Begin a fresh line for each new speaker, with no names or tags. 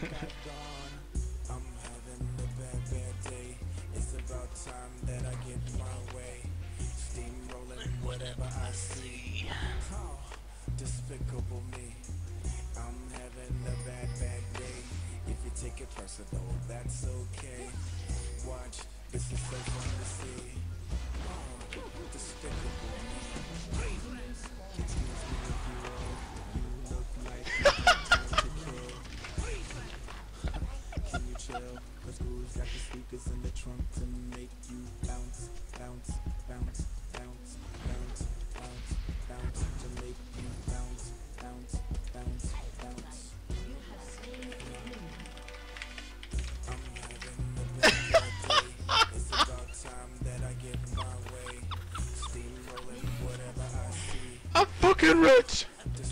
I'm having a bad day. It's about time that I get my way. Steamrolling whatever I see. Oh, despicable me. I'm having a bad day. If you take it personal, that's okay. Watch, this is so fun to see. Oh, despicable me. Excuse me if you will. You look like you got time to kill. Can you chill? Cause Guru's got the speakers in the trunk to make you bounce, bounce, bounce, bounce, bounce, bounce, bounce, to make you bounce, bounce, bounce, bounce. I'm having a bad day. It's about time that I get my way. Steamrolling whatever I see.
I'm fucking rich!